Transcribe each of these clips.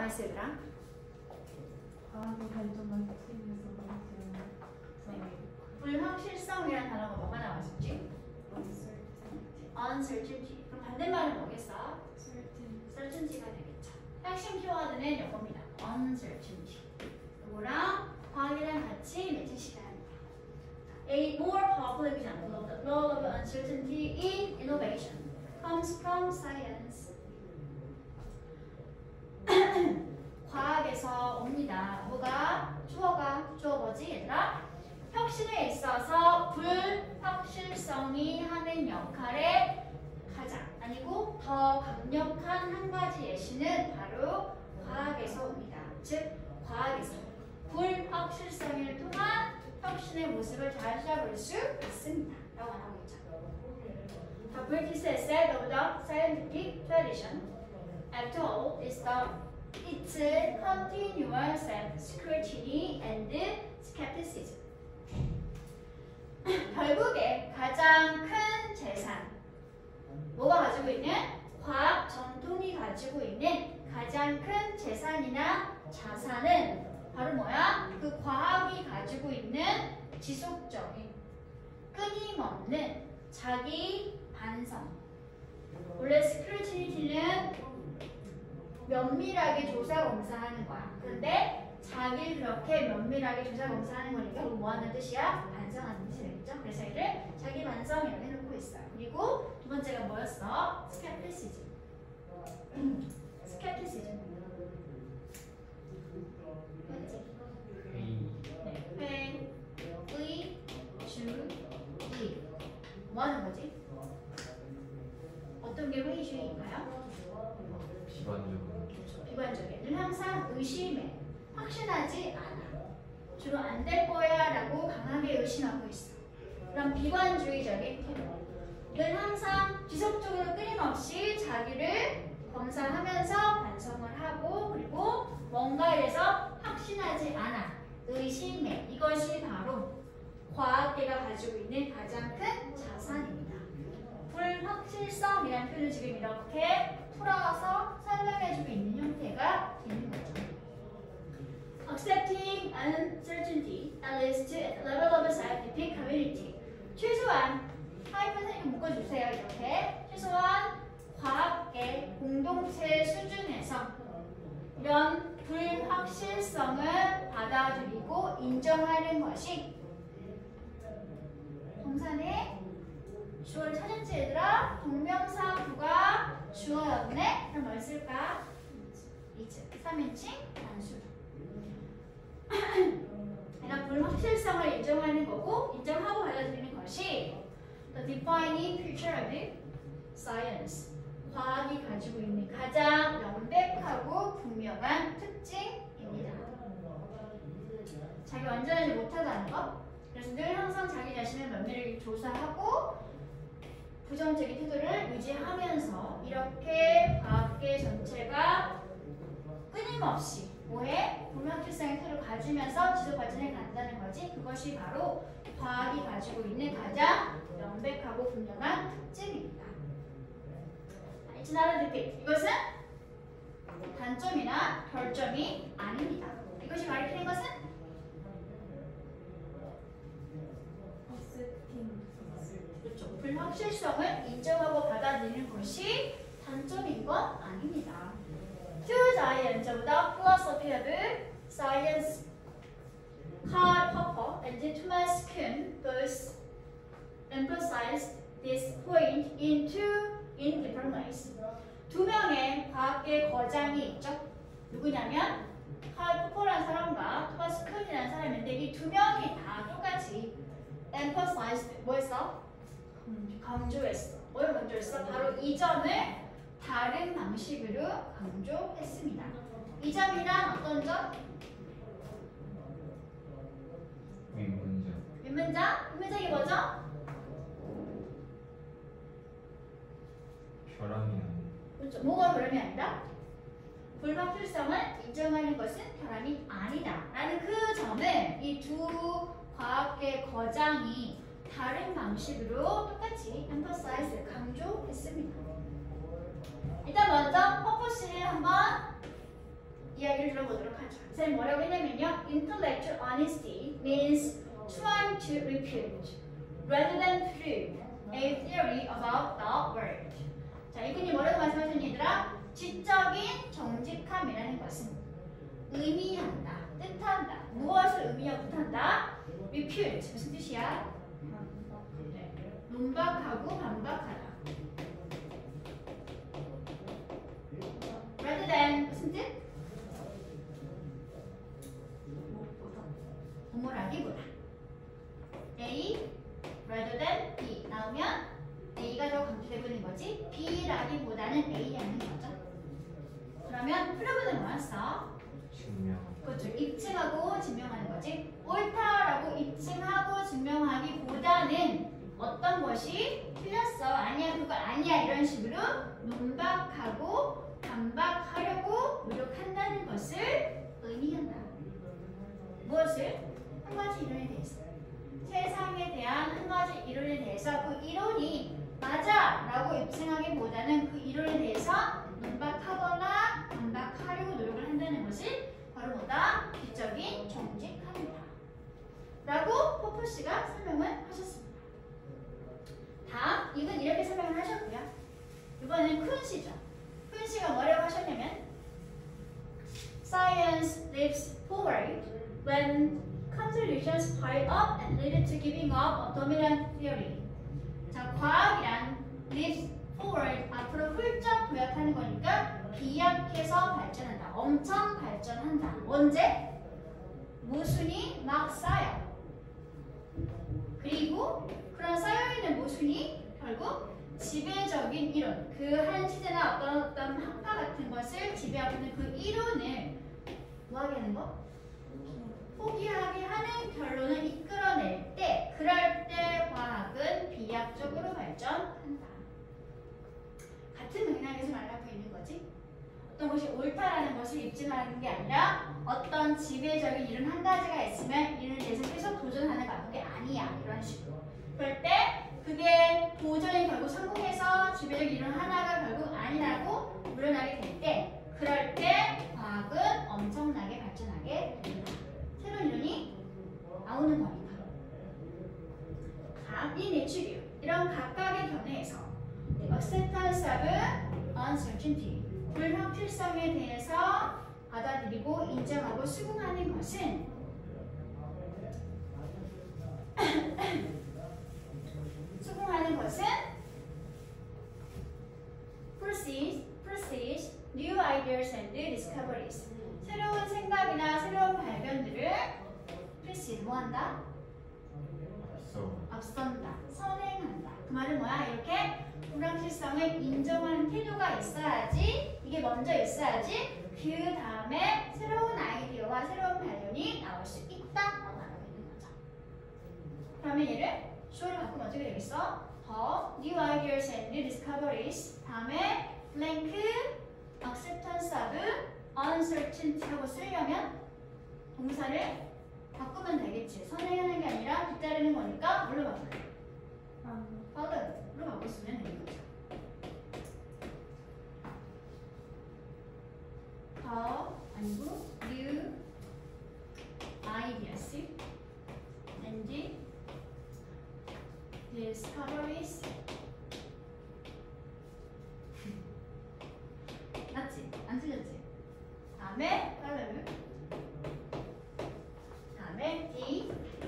안 했어 얘들아? 과학의 발전만 책임져서 불확실성이라는 단어가 뭐가 나왔었지? uncertainty. 그럼 반대말은 뭐겠어? certainty가 되겠죠. 핵심 키워드는 이겁니다. uncertainty. 이거랑 과학이랑 같이 맺힌 시간입니다. A more popular example of the role of uncertainty in innovation comes from science. 과학에서 옵니다. 뭐가? 주어 뭐지 얘들아? 혁신에 있어서 불확실성이 하는 역할에 가장 아니고 더 강력한 한 가지 예시는 바로 과학에서 옵니다. 즉 과학에서 불확실성을 통한 혁신의 모습을 잘 찾아볼 수 있습니다. 라고 말하고 있죠. The British said of the scientific tradition, after all, is its continual self-scrutiny and skepticism. 결국에 가장 큰 재산, 뭐가 가지고 있는? 과학 전통이 가지고 있는 가장 큰 재산이나 자산은 바로 뭐야? 그 과학이 가지고 있는 지속적인, 끊임없는 자기 반성. 원래 스크루티니티는 면밀하게 조사 검사하는 거야. 근데 자기를 그렇게 면밀하게 조사 검사하는 거니까 그거 뭐 하는 뜻이야? 반성하는 뜻이 되겠죠? 그래서 이를 자기 반성이라고 해놓고 있어요. 그리고 두 번째가 뭐였어? 스캡티시즘. 스캡티시즘. 맞지? 네. 회, 주, 이. 뭐 하는 거지? 어떤 게 회의주의인가요? 비관적인. 늘 항상 의심해. 확신하지 않아. 주로 안 될 거야 라고 강하게 의심하고 있어. 그럼 비관주의적인 태도. 늘 항상 지속적으로 끊임없이 자기를 검사하면서 반성을 하고 그리고 뭔가에 대해서 확신하지 않아. 의심해. 이것이 바로 과학계가 가지고 있는 가장 큰 자산입니다. 불확실성이라는 표현을 지금 이렇게 풀어서 설명해주고 있는 형태가 되는 거죠. Accepting uncertainty, at least at the level of a scientific community. 최소한, 하이픈생님 묶어주세요. 이렇게. 최소한 과학계 공동체 수준에서 이런 불확실성을 받아들이고 인정하는 것이 동사네 주어를 찾았지 얘들아? 동명사 부가 주어였네? 그럼 뭘 쓸까? 이츠 3인칭 단수. 이런 불확실성을 인정하는 거고 인정하고 받아들이는 것이 the defining feature of science. 과학이 가지고 있는 가장 명백하고 분명한 특징입니다. 자기 완전하지 못하다는 것. 그래서 늘 항상 자기 자신을 면밀하게 조사하고 부정적인 태도를 유지하면서 이렇게 과학계 전체가 끊임없이 뭐해? 불확실성의 태도를 가지면서 지속 발전해 간다는 거지. 그것이 바로 과학이 가지고 있는 가장 명백하고 분명한 특징입니다. 이제 알아듣기. 이것은 단점이나 결점이 아닙니다. 이것이 가리키는 것은 그렇죠. 불확실성을 인정하고 받아들이는 것이 단점인 건 아닙니다. Two giants of the philosophy of science, Karl Popper and Thomas Kuhn, both emphasized this point in different ways. 두 명의 과학계 거장이 있죠. 누구냐면 칼 포퍼라는 사람과 토마스 쿤이라는 사람인데 이 두 명이 다 똑같이 emphasized 뭐 했어? 강조했어. 뭘 강조했어? 바로 이 점을 다른 방식으로 강조했습니다. 이 점이란 어떤 점? 윗문장. 윗문장? 윗문장이 뭐죠? 벼랑이 아니에요. 그렇죠. 뭐가 결함이 아니라 불확실성을 인정하는 것은 결함이 아니다 라는 그 점을 이 두 과학계 거장이 다른 방식으로 똑같이 emphasize, 강조했습니다. 일단 먼저 퍼포씨를 한번 이야기를 들어보도록 하죠. 쌤 뭐라고 했냐면요. Intellectual honesty means trying to refute rather than prove a theory about the world. 자, 이분이 뭐라고 말씀하셨니 얘들아? 지적인 정직함이라는 것은 의미한다, 뜻한다. 무엇을 의미하고 뜻한다? refute 무슨 뜻이야? 네. 논박하고 반박하다. rather than 무슨 뜻? 뭐라기보다. A rather than B 나오면 A가 더 강조되고 있는 거지 B라기보다는 A라는 거죠. 그러면 프로브는 뭐였어? 증명. 그렇죠. 입증하고 증명하는 거지. 옳다라고 입증하고 증명하기보다는 어떤 것이 틀렸어. 아니야 그거 아니야 이런 식으로 논박하고 반박하려고 노력한다는 것을 의미한다. 무엇을? 한 가지 이론에 대해서. 세상에 대한 한 가지 이론에 대해서 그 이론이 맞아 라고 입증하기보다는 그 이론에 대해서 논박하거나 반박하려고 노력을 한다는 것이 바로 뭐다? 지적인 정직함이다 라고 포프 씨가 설명을 하셨습니다. 다음, 이건 이렇게 설명을 하셨고요. 이번에는 큰 씨죠. 큰 씨가 뭐라고 하셨냐면 Science leaps forward when contradictions pile up and lead to giving up a dominant theory. 자, 과학이란 leaps forward, 앞으로 훌쩍 도약하는 거니까 비약해서 발전한다. 엄청 발전한다. 언제? 모순이 막 쌓여. 그리고 그런 쌓여있는 모순이 결국 지배적인 이론, 그 한 시대나 어떤 학파 같은 것을 지배하고 있는 그 이론을 뭐하게 하는 거? 포기하게 하는 결론을 이끌어낼 때, 그럴 때 과학은 비약적으로 발전한다. 같은 맥락에서 말하고 있는 거지. 어떤 것이 옳다라는 것을 입증하는 게 아니라 어떤 지배적인 이론 한 가지가 있으면 이론에 대해서 계속 도전하는 게 아니야. 이런 식으로. 그럴 때 그게 도전이 결국 성공해서 지배적인 이론 하나가 결국 아니라고 물러나게 될 때, 그럴 때 과학은 엄청나게 발전하게 된다. 새로운 이론이 나오는 거니까. 다음, 이 내추류. 이런 각각의 견해에서 acceptance of uncertainty, 불확실성에 대해서 받아들이고 인정하고 수긍하는 것은 수긍하는 것은 proceeds new ideas and new discoveries. 새로운 생각이나 새로운 발견들을 proceed 뭐한다? 앞선다, 선행한다. 그 말은 뭐야? 이렇게 불확실성을 인정하는 태도가 있어야지, 이게 먼저 있어야지 그 다음에 새로운 아이디어와 새로운 발견이 나올 수 있다라고 말하고 있는 거죠. 그러면 얘를 show를 바꾸면 어떻게 되겠어? 더 new ideas and new discoveries 다음에 blank acceptance of uncertainty 하고 쓰려면 동사를 바꾸면 되겠지. 선행하는 게 아니라 뒤따르는 거니까 뭘로 바꿔요? follow로 바꿨으면 되는 거죠. 더 아니고 new ideas and discoveries. 맞지? 안 틀렸지? 다음에 follow. 다음에 the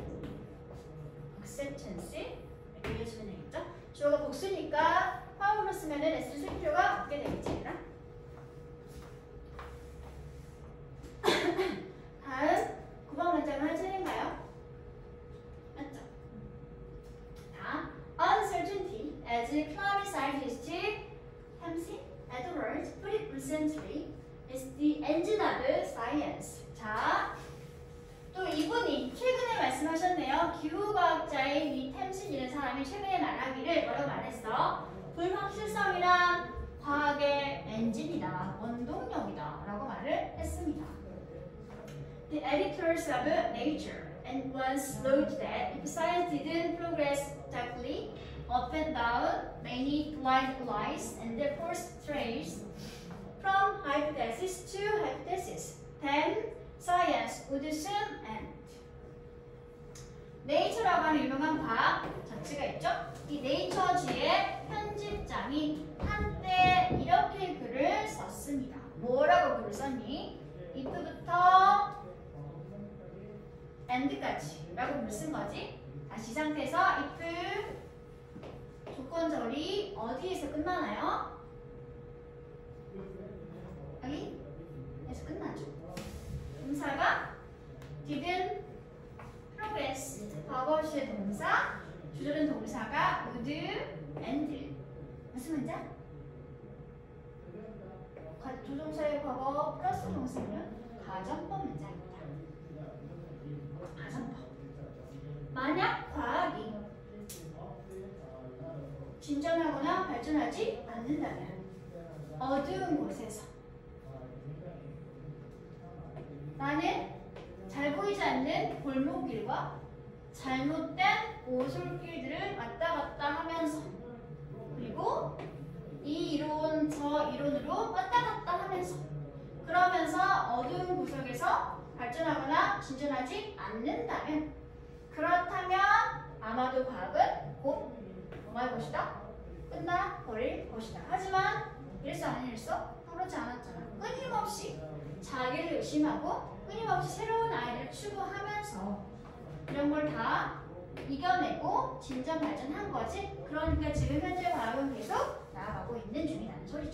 acceptance. 이렇게 이어지면 되겠죠? 주어가 복수니까 파울로 쓰면은 S를 쓸 필요가 없게 되겠지, 얘들아? 다음 9번 문장은 할 차례인가요? 맞죠? 다음 uncertainty as climate scientist Tamsin Edwards put it recently is the engine of science. 자, 또 이분이 최근에 말씀하셨네요. 기후과학자인 이 템슨이라는 사람이 최근에 말하기를 뭐라고 말했어? 불확실성이란 과학의 엔진이다, 원동력이다 라고 말을 했습니다. The editors of Nature and once wrote that if science didn't progress quickly, up and down, many blind lies and therefore strays from hypothesis to hypothesis. science would soon end. 네이처라고 하는 유명한 과학 잡지가 있죠? 이 네이처지의 편집장이 한때 이렇게 글을 썼습니다. 뭐라고 글을 썼니? if부터 end까지 라고 글을 쓴 거지. 다시 이 상태에서 if 조건절이 어디에서 끝나나요? 여기에서 끝나죠. 동사가 didn't progress, 과거 시의 동사, 주절은 동사가 would, and. 무슨 문장? 조동사의 과거 플러스 동사는 가정법 문장입니다. 가정법. 만약 과학이 진전하거나 발전하지 않는다면 어두운 곳에서 나는 잘 보이지 않는 골목길과 잘못된 오솔길들을 왔다 갔다 하면서 그리고 이 이론 저 이론으로 왔다 갔다 하면서 그러면서 어두운 구석에서 발전하거나 진전하지 않는다면 그렇다면 아마도 과학은 곧 뭐할 것이다? 끝나버릴 것이다. 하지만 일서 아닌 일서 그렇지 않았잖아. 끊임없이 자기를 의심하고 끊임없이 새로운 아이를 추구하면서 이런 걸 다 이겨내고 진전 발전한 거지. 그러니까 지금 현재 과학은 계속 나아가고 있는 중이라는 소리죠.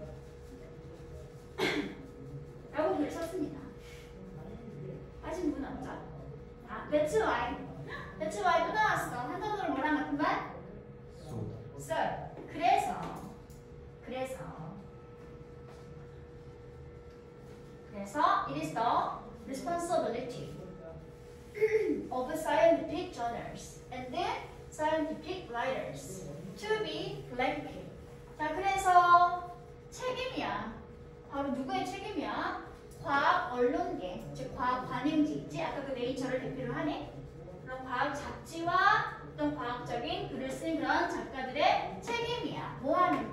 라고 글을 썼습니다. 빠진 분 없죠? That's why. That's why 또 나왔어. 한국어로 뭐랑 같은 말? So. 그래서 it is the responsibility of scientific journals and scientific writers to be blank. 자, 그래서 책임이야. 바로 누구의 책임이야? 과학 언론계, 즉 과학 관행지 있지? 아까 그 네이처를 대표로 하네. 그런 과학 잡지와 어떤 과학적인 글을 쓴 그런 작가들의 책임이야. 뭐 하는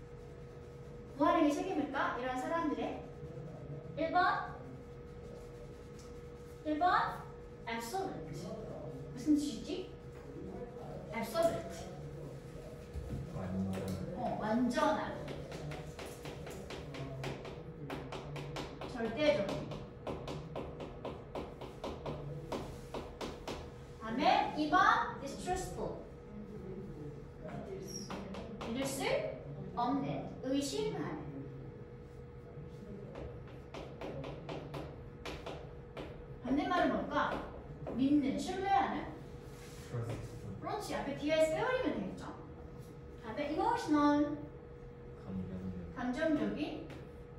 게 책임일까? 이런 사람들의 1번 absolute. 무슨 뜻이지? absolute. 완전한. 절대적인. 다음에 2번 distrustful. 믿을 수 없는, 의심하는. 반대말은 뭘까? 믿는, 신뢰하는. 그렇지. 앞에 뒤에 빼버리면 되겠죠. 다음에 emotional. 감정적인.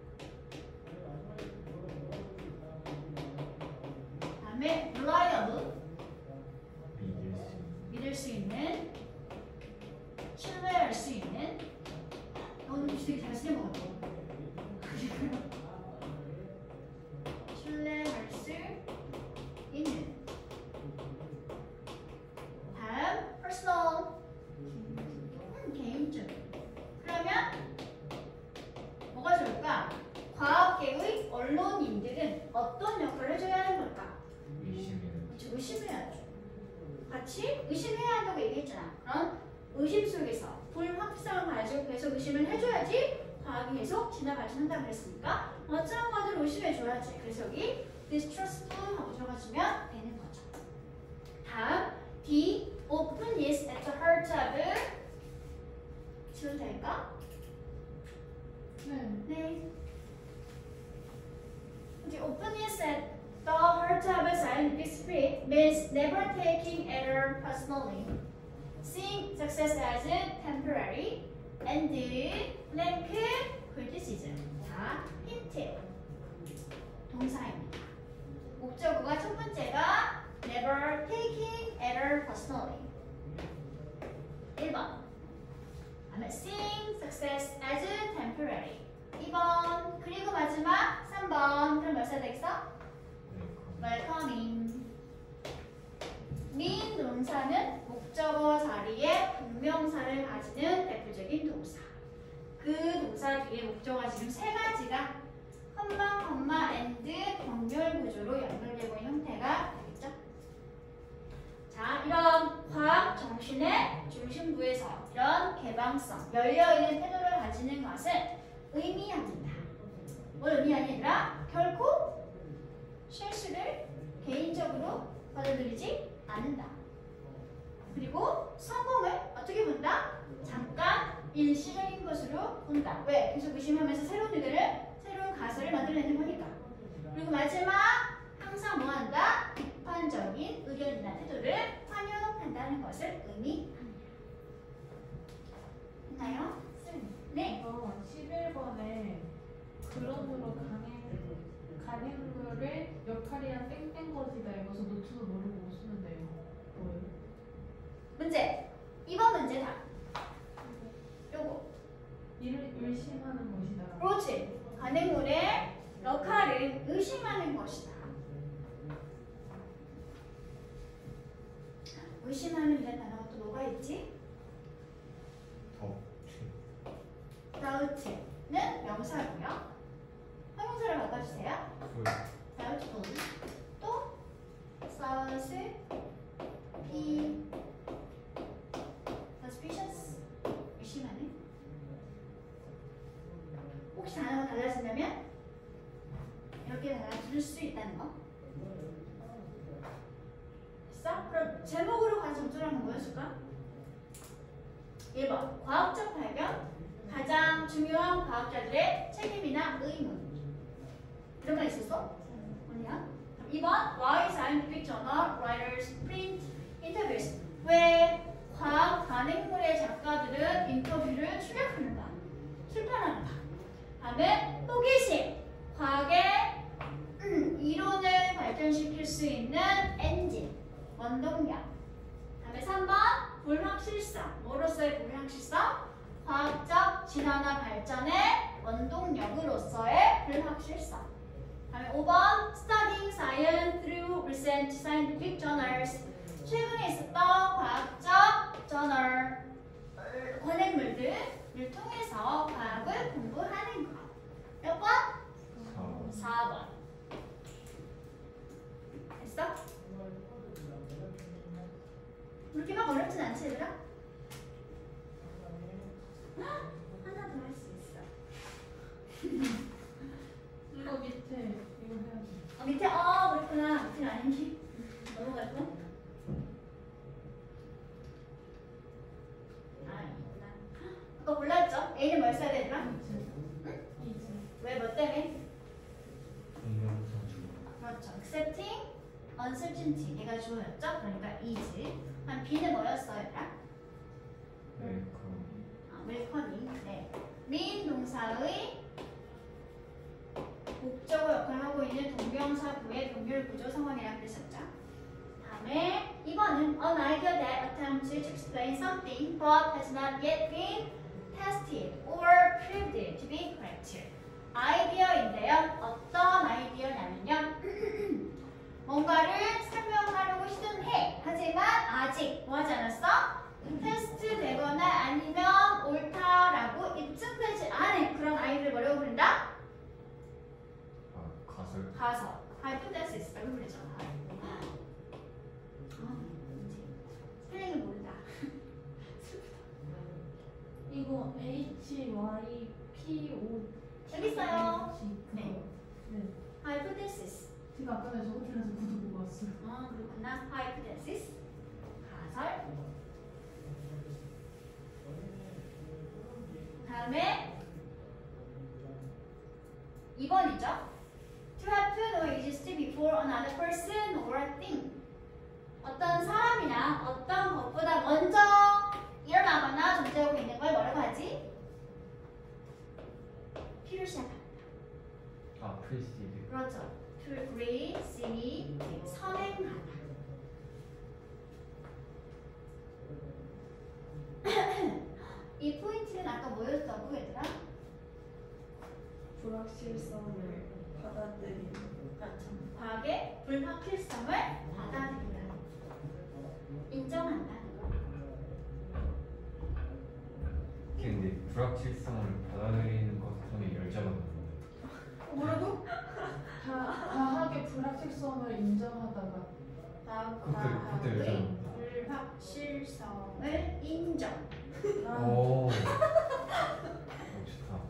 다음에 reliable. 믿을 수 있는, 신뢰할 수 있는. 오늘 되게 잘 쓰는 것 같아. 신뢰할 수 있는. 다음 personal. 개인적인. 그러면 뭐가 좋을까? 과학계의 언론인들은 어떤 역할을 해줘야 하는 걸까? 그렇죠. 의심해야죠. 같이 의심해야 한다고 얘기했잖아. 그런 의심 속에서 불확실성을 가지고 계속 의심을 해줘야지 과학이 계속 진화 발전한다고 그랬으니까 어쩌한 것을 의심해줘야지. 그래서 여기 distrustful 하고 들어가주면 되는 거죠. 다음 D. openness at the heart of. 지워도 될까? 네. The openness at the heart of a scientific spirit means never taking error personally, seeing success as temporary, and blank criticism. 자, 힌트. 동사입니다. 목적어가 첫 번째가 never taking error personally. 1번. seeing success as temporary. 2번. 그리고 마지막 3번. 그럼 몇 살 되겠어? welcoming. mean 동사는 목적어 자리에 분명사를 가지는 대표적인 동사. 그 동사 뒤에 목적어가 지금 세 가지가 컴마, and, 병렬 구조로 연결되고 있는 형태가 되겠죠. 자, 이런 과학 정신의 중심부에서 이런 개방성, 열려있는 태도를 가지는 것은 의미합니다. 뭘 의미하니 얘들아? 결코 실수를 개인적으로 받아들이지 않는다. 그리고 성공을 어떻게 본다? 잠깐 일시적인 것으로 본다. 왜? 계속 의심하면서 새로운 의견을, 새로운 가설을 만들어내는 거니까. 그리고 마지막, 항상 뭐 한다? 비판적인 의견이나 태도를 환영한다는 것을 의미합니다. 됐나요? 네. 이거 11번에 그러므로 간행물의 역할이란 땡땡 것이다. 이것은 노트도 모르고 쓰면 돼요. 뭐예요? 문제. 2번 문제 답. 요거. 이를 의심하는 것이다. 그렇지. 간행물의 역할을 의심하는 것이다. 의심하는 이란 단어가 또 뭐가 있지? 다우트는 명사고요. 형용사를 바꿔주세요. 다우트풀. 또 사우스 비 suspicious 의심하는. 혹시 단어가 달라진다면 이렇게 달라질 수 있다는 거. 됐어? 그럼 제목으로 가서 점수를 한번 보여줄까? 1번 과학적 발견, 가장 중요한 과학자들의 책임이나 의무. 이런 거 있었어? 뭐냐? 2번 Why scientific journal writers print interviews. 왜 과학 간행물의 작가들은 인터뷰를 출력하는가? 출판하는가? 다음에 호기심. 과학의 이론을 발전시킬 수 있는 엔진, 원동력. 다음에 3번 불확실성. 뭐로서의 불확실성? 과학적 진화나 발전의 원동력으로서의 불확실성. 다음에 5번 Studying science through recent scientific journals. 최근에 있었던 과학적 저널 관행물들을 통해서 과학을 공부하는 것. 몇 번? 4번. 됐어? 그렇게 막 어렵진 않지 얘들아? 하나 더 할 수 있어. 이거 밑에 이거 해야지. 밑에 그렇구나. 밑에는 아닌지. 넘어갈 거? 이구나. 아까 몰랐죠? A는 뭘 써야 되더라? 이지. 왜? 뭐 때문에? 동명사 그렇죠. Accepting uncertainty. 얘가 주어였죠? 그러니까 is. 한 B는 뭐였어요, 얘들아? 웰커밍. 네. 미인 동사의 목적어 역할을 하고 있는 동명사구의 동률 구조 상황이라고 그랬었죠. 다음에 2번은 an idea that attempts to explain something but has not yet been tested or proved to be correct. 아이디어인데요. 어떤 아이디어냐면요. 뭔가를 설명하려고 시도해. 하지만 아직 뭐 하지 않았어? 테스트 되거나 아니면 옳다라고 입증되지 않은 그런 아이디어를 뭐라고 부른다? 가설. hypothesis라고 부르죠. 스펠링을 모른다. 이거 HYPO. 여기 있어요. 네. 네. hypothesis. 제가 아까 전에 저호텔에서 구두 보고 왔어요. 그렇구나. hypothesis. 가설. 다음에 2번이죠. To happen or exist before another person or thing. 어떤 사람이나 어떤 것보다 먼저 일어나거나 존재하고 있는 걸 뭐라고 하지? P를 시작합니다. precede. 그렇죠. To precede, 선행하다. 이 포인트는 아까 뭐였다고 얘들아? 불확실성을 받아들이는. 그렇죠. 과학의 불확실성을 받아들인다. 인정한다는 거. 근데 불확실성을 받아들이는 것 중에 열자가 뭐라고? 과학의 불확실성 불확실성을 인정하다가 그때 다의 불확실성을 인정. 오. 좋다.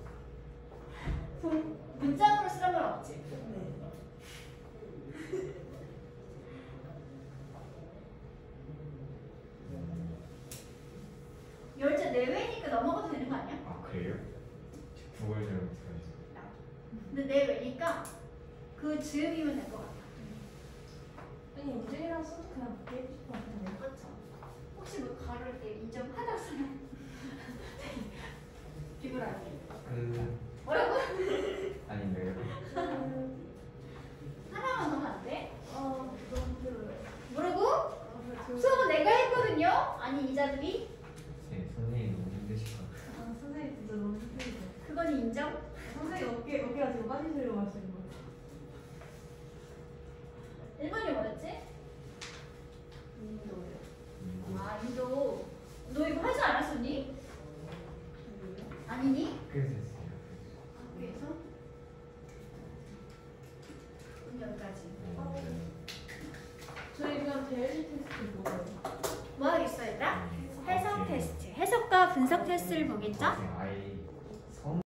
문장으로 쓰는 건 없지. 네. 열자 내외니까 넘어가도 되는 거 아니야? 아 그래요? 구글 잘 못해가지고. 근데 내외니까 그 즈음이면 될 것 같아. 아니 인증이랑 써도 그냥 그렇게 해주실 것 같은데. 그렇죠. 혹시 뭐 가를 때 인정하다 쓰면 비굴하게. 뭐라고? 아닌가요? 하나만 더 하면 안 돼? 너무 힘들어요. 뭐라고? 수업은 내가 했거든요. 아니 이자들이 네, 선생님 너무 힘드실 것 같아요. 선생님 진짜 너무 힘들죠. 그건 인정? 선생님 어깨가 지금 빠지시려고 하시는 거. 1번이 뭐였지? 인도요. 아 인도. 너 이거 하지 않았었니? 아니니? 그래서 했어요. 그래서 여기까지. 저희 그냥 데일리 테스트 뭐예요? 뭐 하겠어 얘들아? 해석 테스트. 해석과 분석 테스트를 보겠죠? 아이